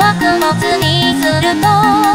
作物にすると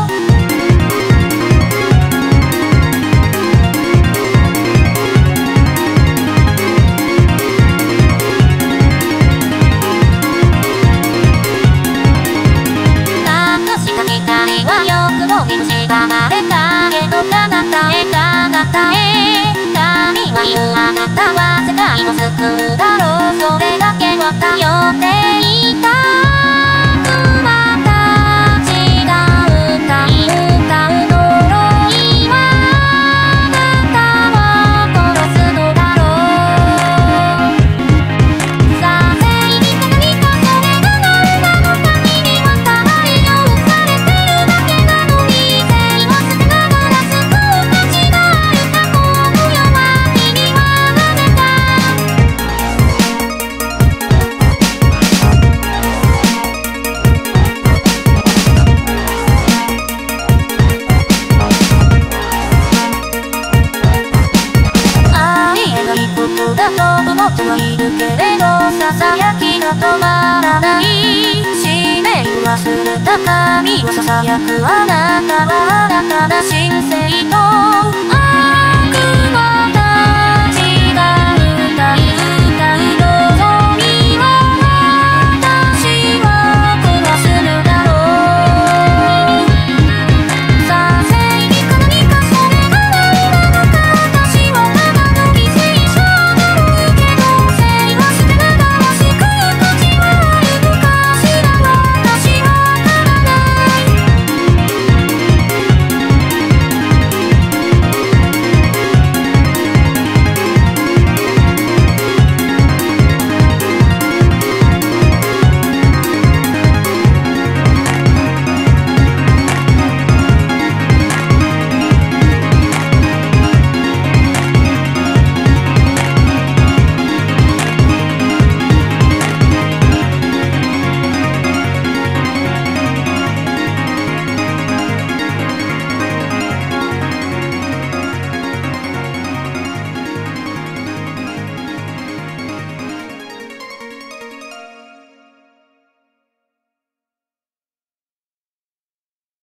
なくした期待は欲望に蝕まれたけど彼方へ彼方へ神は言うあなたは世界を救うだろうそれだけは頼っていた熊たちが歌い歌う呪いはあなたを殺すのだろうさあ正義か何かそれが何なのか君は大量されてるだけなのに正を捨てながら救う価値があるかこの世は君はなぜかありえないことだと思ってはいるけれどささやきが止まらない使命を忘れた神をささやくあなたは新たな神聖と